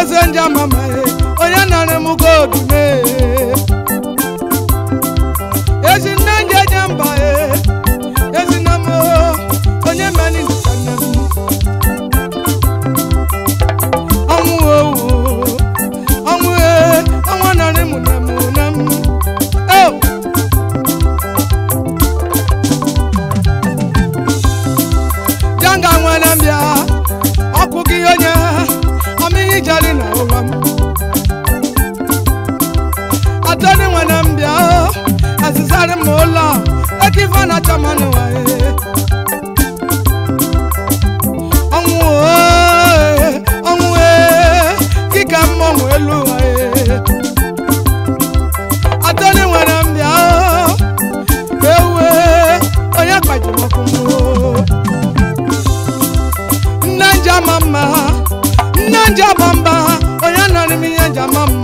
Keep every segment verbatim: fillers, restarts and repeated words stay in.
Ezenja mama oya nare mu godu me Ezinanje jamba Ezinamo onye mani ndikana Amu o amu e amu nare mu namu nam Oh Janga mwanambia okugi onya ami jali na owam Atani mwanambia asisare mola ekifana chamani wae Onwe onwe kika monwe elu wae Atani mwanambia ewe oya kwajimo kumu Nanja mama Nanja bamba oya nani mi nanja mama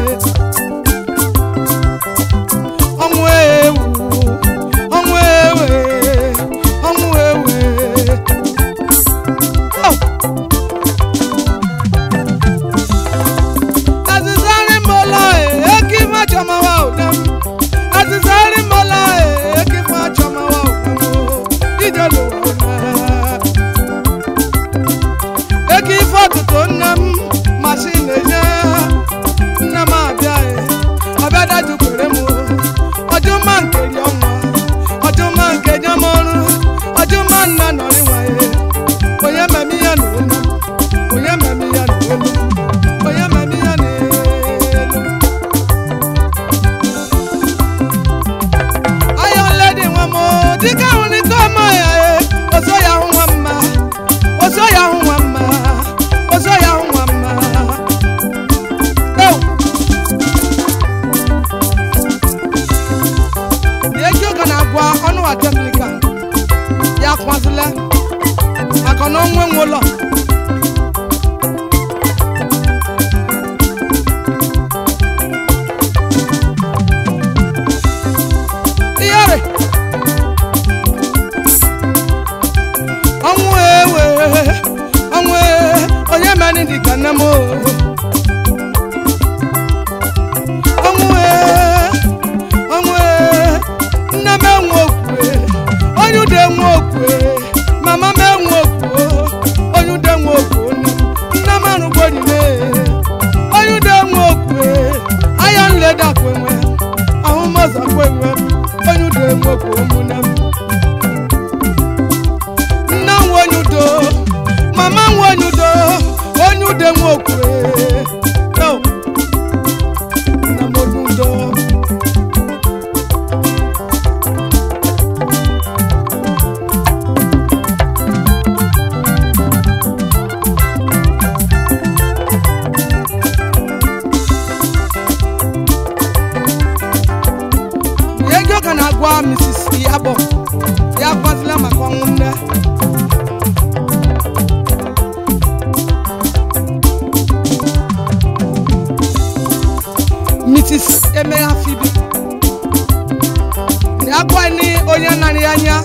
Onwe onwe onwe Oh Azizari mola ekifa chama wa udam Azizari mola ekifa chama wa udam Ijalo Ekifa tutonam machine ya Nama biae Abada jukuremu Ojuman keri onwa Ojuman kenya moru Ojuman na nori wae Oye memi ya nuna Oye memi ya nuna Oye memi ya nuna Ayon lady wamo Dika unikoma ya Oso ya huwama Oso ya huwama Oso ya huwama Oh Yekyo kana gwa onu atemlika Ya kwazile Akono nwe nwolo Iyare Onwe Onwe Onye mani dikanamo Onwe Onwe Name nwokwe Onyude nwokwe Mama me nwokwe Onyude nwokwe Namanu godime Onyude nwokwe Ayan leda kwenwe Ahumoza kwenwe Onyude nwokwe munam Nam wonyudo Mama wonyudo Onyude nwokwe No Namonudo Yegyo kana gwa Missus Yabo Ya kwazila makongunde Missus Emeya Fibi Ya kwa ni onye nani anya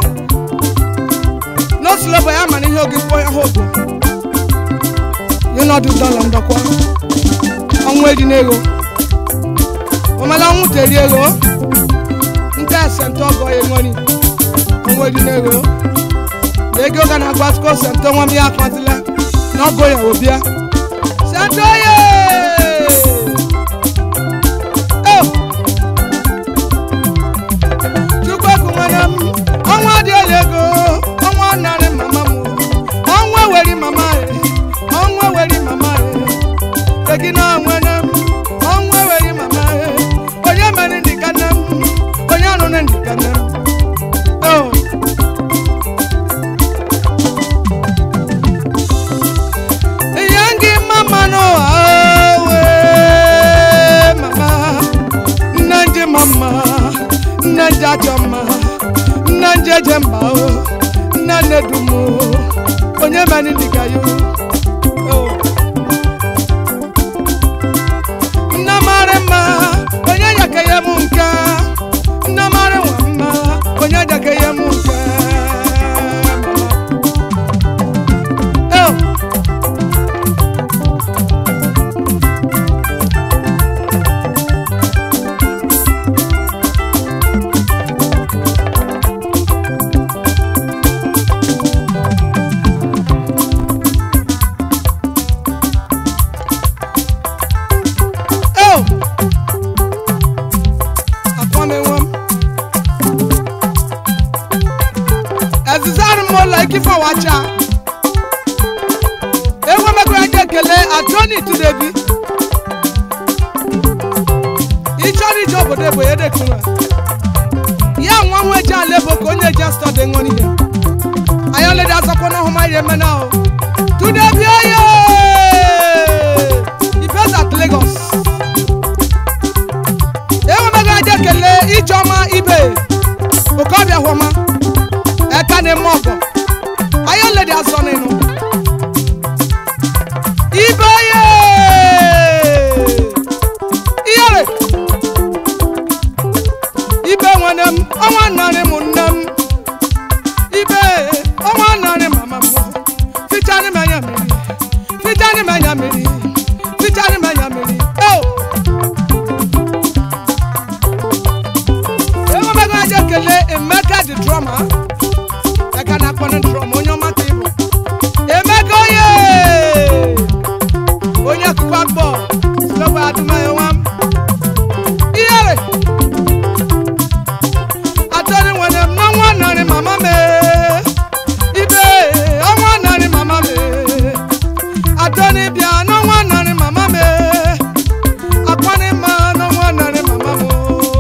No slobo ya mani hogi po ya hogo You know do dollar ndakwa Onwe di nego Omala nwute di ego Nta sento go ye ngoni Onwe di nego Ego kana gwasko sento nwami ya kwatile No go ya obia Sento ye Onwa di elego, onwa nare mama mu, onwa weri mama e, onwa weri mama e, egina onwenem, onwa weri mama e, onye mani ndikanem, onye anune ndikanem. Oh. Yangi mama no awe, mama, nanje mama, nanja chama. Nanje jemba o nane dumo onye mani dikayo oh namare ma onye yakeye munka namare wamma onye yakeye munka oh Anthony Tudebi Ichori job de boye de kuma ya nwa nwe ja lebo ko nye ja study ngoni he ayo le da sako no homa ye mena o Tudebi oye he based at Lagos e wo mega je kele Ichoma Ibe Okobia homa e ka ne mogo ayo le da so no Ibe ye iyare Ibe wanem owa nare munam Ibe owa nare mama mo Fichani manya meri Fichani manya meri Fichani manya meri Oh Ewa mega jekele Emeka the drummer Eka na kone drum onyo matibu Emeka ye Onya kwakbo Slow aduma yewam Iyare Atoni wanem no one nani mama me Ibe o one nani mama me Atoni bia no one nani mama me Akwani ma no one nani mama mo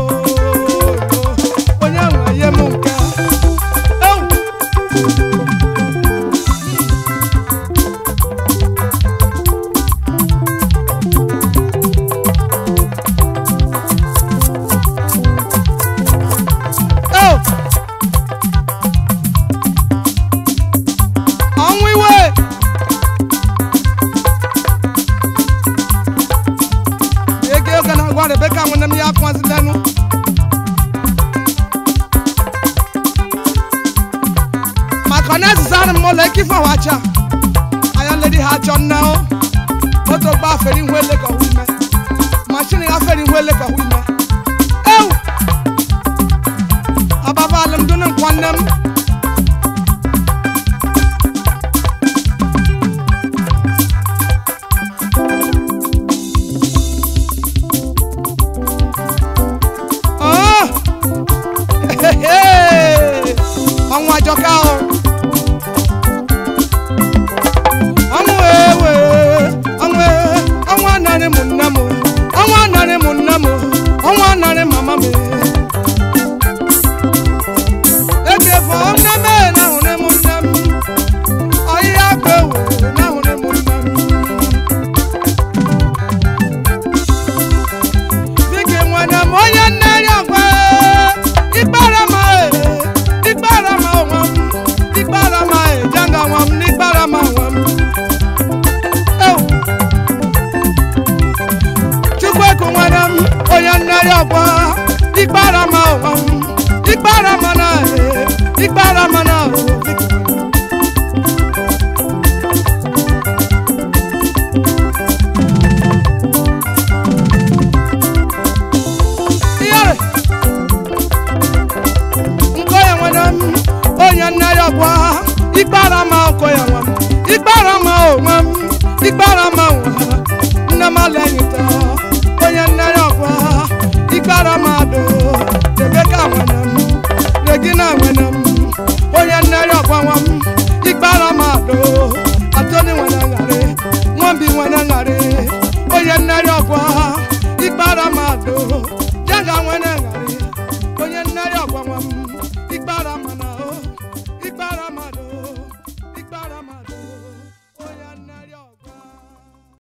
Onya wa ye munka Oh Rebecca when them ya kwanzi denu Ma connect zan mo le ki fa wacha Ayan lady ha chon now Moto ba feri nwele ka huime Machine ga feri nwele ka huime Ew Ababa alam dunan kwanem Onwa joka o Onwe we onwe onwa nare munamo onwa nare munamo onwa nare mama me Eke fo na me na hune munam Oya pe we na hune munam Bige mwana moya nare agwa Ibara ma Ibara ma wam Ibara ma janga wam Ibara ma wam Oh Chukwe kumwanam Oya nari agwa Ibara ma wam Ibara ma na Ibara ma na Oya nari agwa Ibara ma okoya wam Ibara ma wam Ibara ma wam Namale nyita Oya nari agwa Ibara ma do Rebecca wanam Regina wanam Oya nari agwa wam Ibara ma do Atoni wanangare Mwambi wanangare Oya nari agwa Ibara ma do Janga wanam